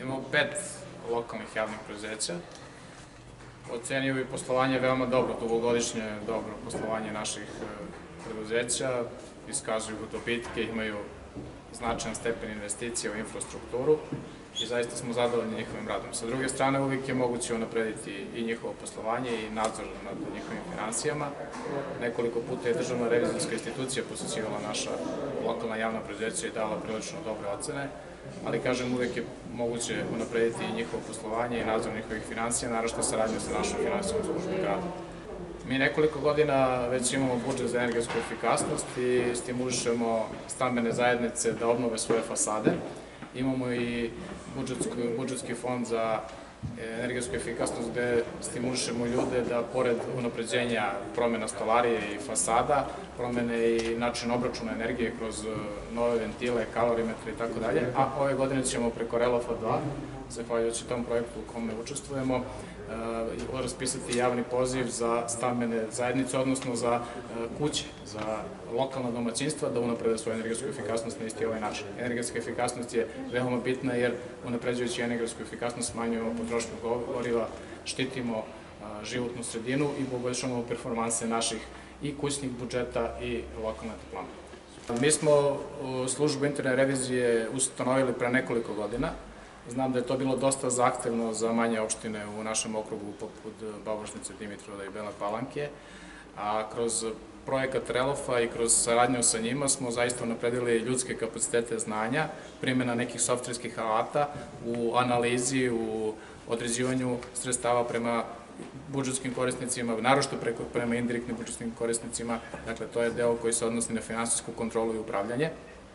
Imamo 5 lokalnih javnih preduzeća. Ocenio bi poslovanje veoma dobro, dugogodišnje dobro poslovanje naših preduzeća, iskazuju dobitke, imaju značajan stepen investicija u infrastrukturu i zaista smo zadovoljni njihovim radom. Sa druge strane, uvijek je moguće unaprediti i njihovo poslovanje i nadzor nad njihovim finansijama. Nekoliko puta je Državna revizorska institucija posećivala naša lokalna javna preduzeća i dala prilično dobre ocene, ali kažem, uvijek je moguće unaprediti i njihovo poslovanje i nadzor njihovih finansija, naročito saradnju sa našom finansijskom službom grada. Mi nekoliko godina već imamo budžet za energetsku efikasnost i stimulišemo stambene zajednice da obnove svoje fasade. Imamo i budžetski fond za energetsku efikasnost gde stimulišemo ljude da pored unapređenja promena stolarije i fasada, promene i način obračuna energije kroz nove ventile, kalorimetre i tako dalje, a ove godine ćemo preko Relofa 2, zahvaljujući tom projektu u kome učestvujemo, raspisati javni poziv za stambene zajednice, odnosno za kuće, za lokalna domaćinstva da unaprede svoju energetsku efikasnost na isti ovaj način. Energetska efikasnost je veoma bitna jer unapređujući energetsku efikasnost smanjujemo potrošnju goriva, štitimo životnu sredinu i poboljšamo performanse naših i kućnih budžeta i lokalne toplane. Mi smo službu interne revizije ustanovili pre nekoliko godina. Znam da je to bilo dosta zahtevno za manje opštine u našem okrugu poput Babušnice, Dimitrovgrada i Bele Palanke, a kroz projekat Relofa i kroz saradnju sa njima smo zaista unapredili ljudske kapacitete znanja, primjena nekih softverskih alata u analizi, u određivanju sredstava prema budžetskim korisnicima, naročito prema indirektnim budžetskim korisnicima, dakle to je deo koji se odnosi na finansijsku kontrolu i upravljanje.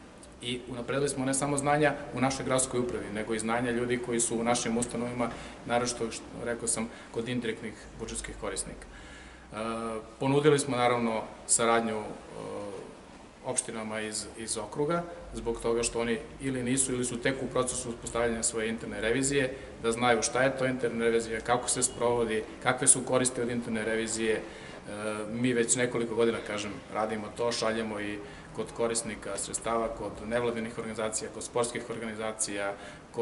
I unapredili smo ne samo znanja u našoj gradskoj upravi, nego i znanja ljudi koji su u našim ustanovima, naročito, rekao sam, kod indirektnih budžetskih korisnika. Ponudili smo, naravno, saradnju opštinama iz okruga, zbog toga što oni ili nisu ili su tek u procesu uspostavljanja svoje interne revizije, da znaju šta je to interna revizija, kako se sprovodi, kakve su koristi od interne revizije. Mi već nekoliko godina, kažem, radimo to, šaljemo i kod korisnika sredstava, kod nevladinih organizacija, kod sportskih organizacija,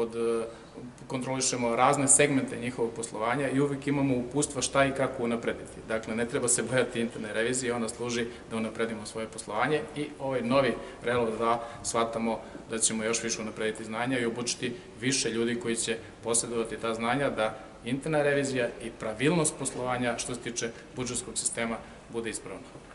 kontrolišemo razne segmente njihovog poslovanja i uvijek imamo uputstva šta i kako unaprediti. Dakle, ne treba se bojati interne revizije, ona služi da unapredimo svoje poslovanje i ovaj novi Relov 2 shvatamo da ćemo još više unaprediti znanja i obučiti više ljudi koji će posjedovati ta znanja da interna revizija i pravilnost poslovanja što se tiče budžetskog sistema bude ispravna.